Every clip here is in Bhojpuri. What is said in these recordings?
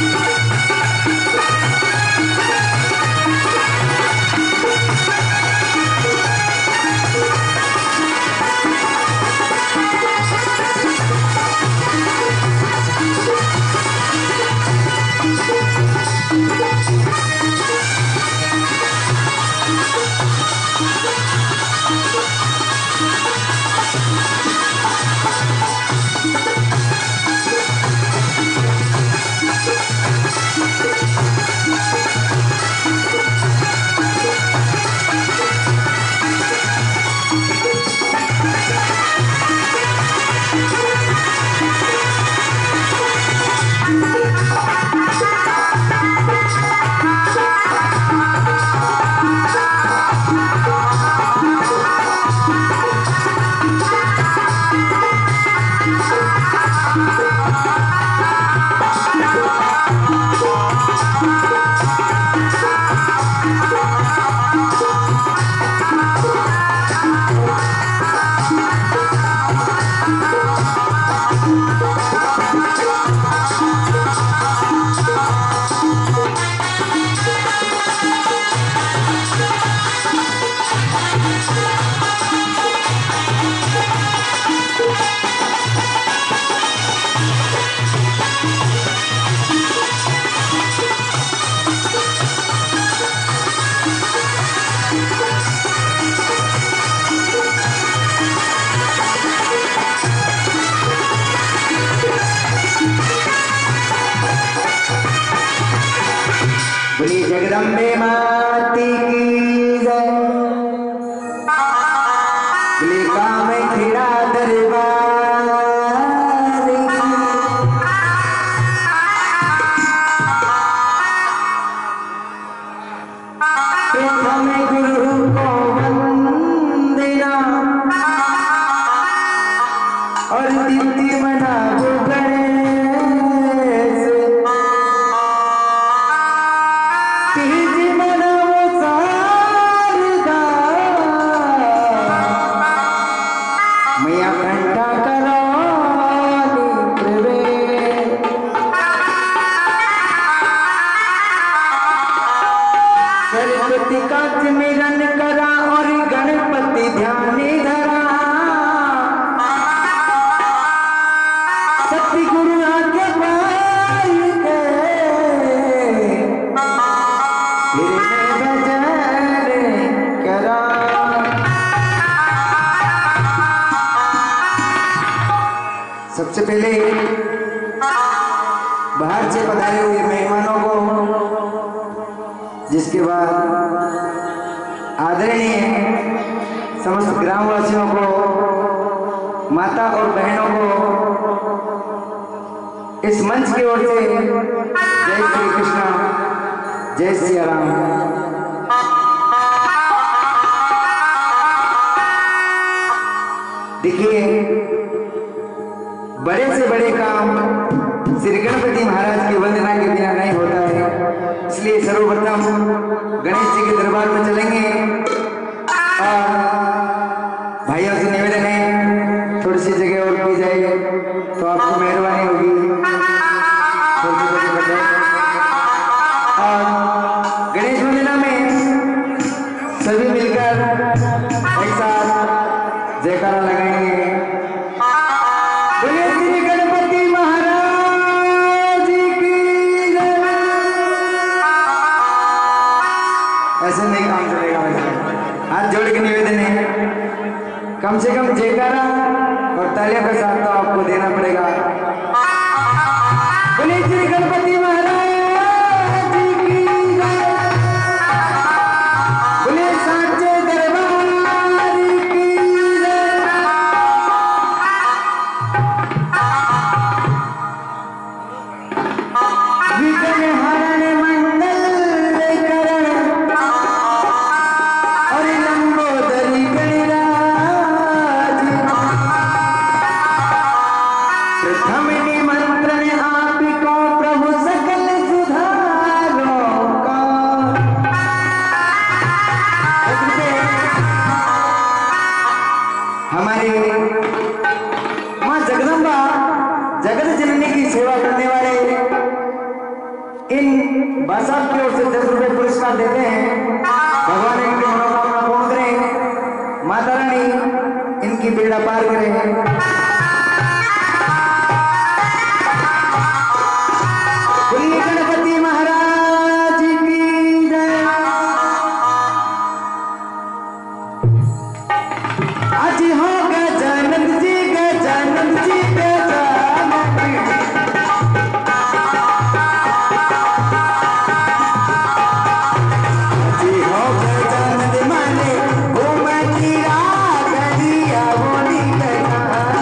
जगदम्बे माती की जय, बोले काम खिड़ा दरबार प्रथम गुरु को वंदना और द्वितीय मनाओ गणेश, तीज मनाओ शारदा, मैया घंटा करानी प्रवेश। सरस्वती का सिमरन करा और गणपति ध्यान धरा, सतगुरु आज्ञा पाई के फिर मैं भजन करा। सबसे पहले बाहर से पधारे हुए मेहमानों को, जिसके बाद आदरणीय समस्त ग्रामवासियों को, माता और बहनों को इस मंच की ओर से जय श्री कृष्ण, जय सिया राम। देखिए, बड़े से बड़े काम श्री गणपति महाराज की वंदना के बिना नहीं होता है, इसलिए सर्वप्रथम गणेश जी के दरबार में चलेंगे और भाइयों से निवेदन है थोड़ी सी जगह और की जाए तो आपको मेहरबानी होगी। और गणेश वंदना में सभी मिलकर एक साथ जयकारा लगाएंगे। बोलिए श्री गणपति महाराज की जय। ऐसे नहीं काम चलेगा, वैसे हाथ जोड़ के निवेदन है, कम से कम जयकारा और तालियों का साथ तो आपको देना पड़ेगा। बोलिए श्री गणपति महाराज की जय, बोलिए साचे दरबार की जय। विघ्न हरण मंगल करण और लंबोदरी गणराज, प्रथम निमंत्रण आपको प्रभु इन भाषा की ओर से 10 रुपए पुरस्कार देते हैं। भगवान इनकी मनोकामना पूर्ण करें, माता रानी इनकी बेड़ा पार करें। गणपति महाराज की जय। आज हो गजानंद जी, गजानंद जी, गजानंद जी। आज हो गजानंद माने घूमती रागड़िया बोली गजानंद।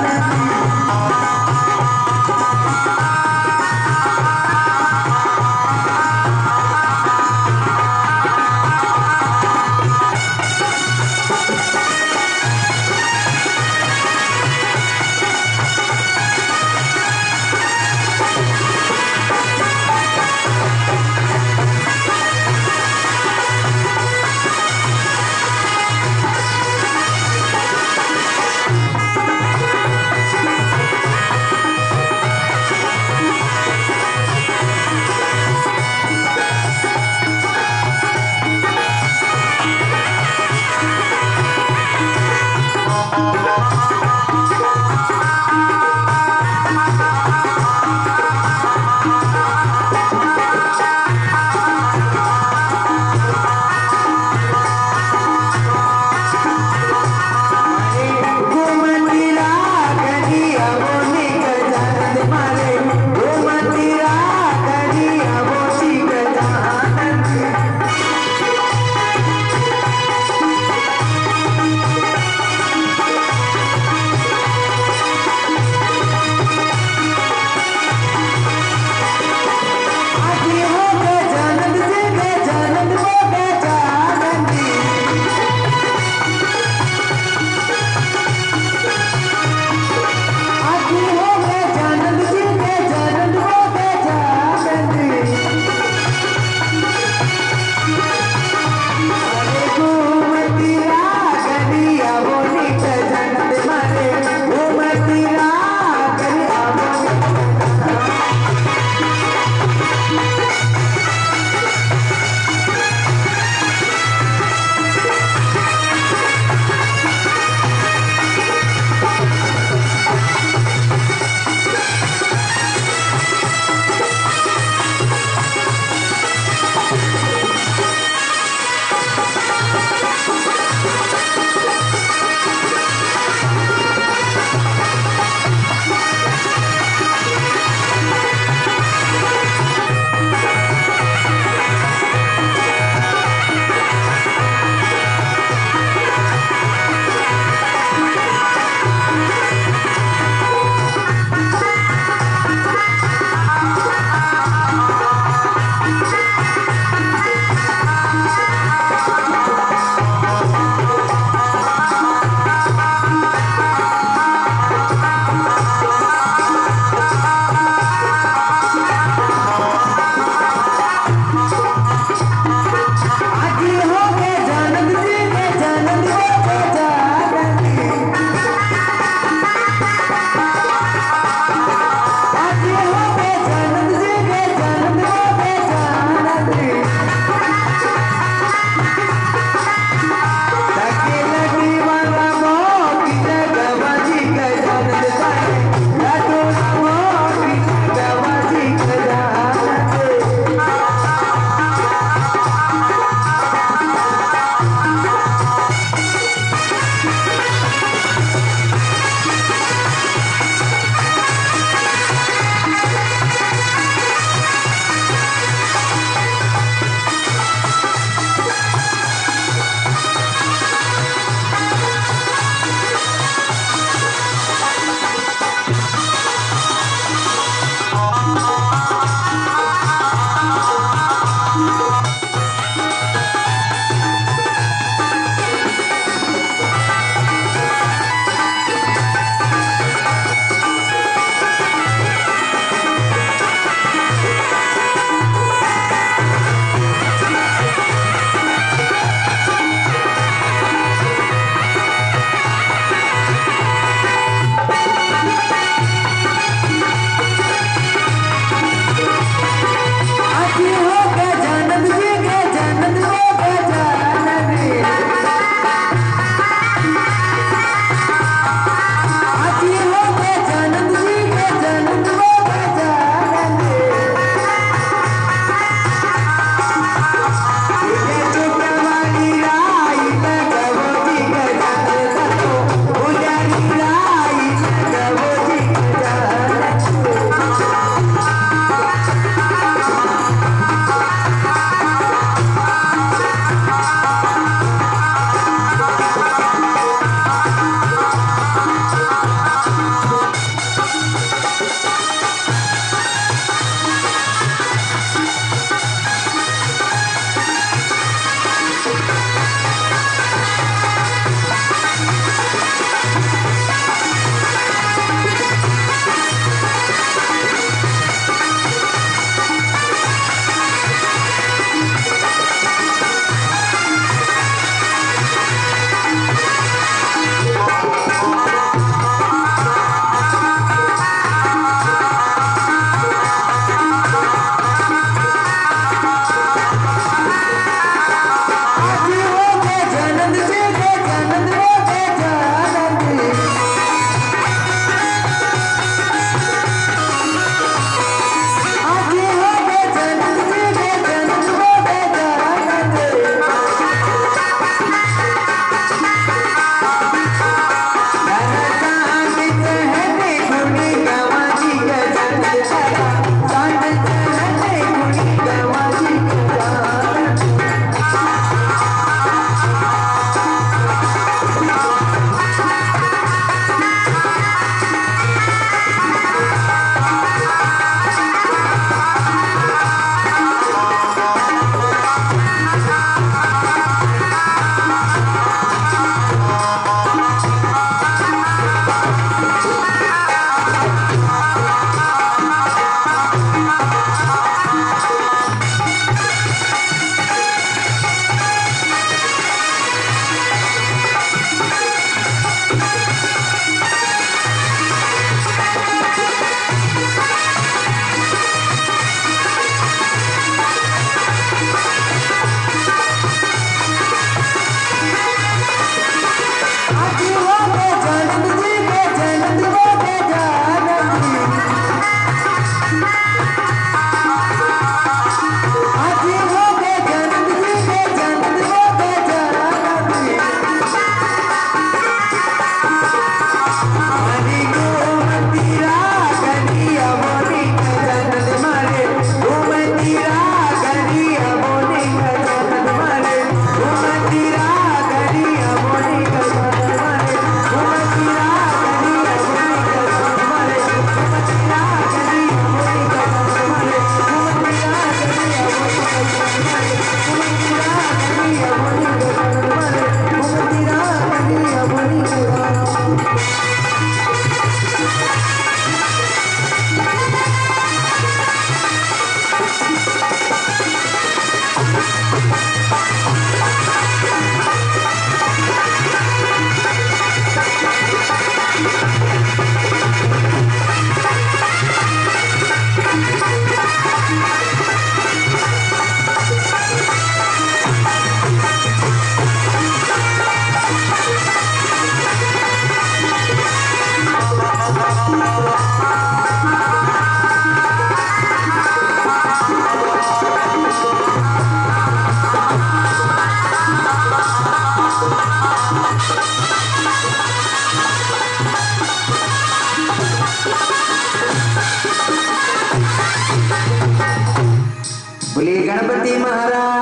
बोले गणपति महाराज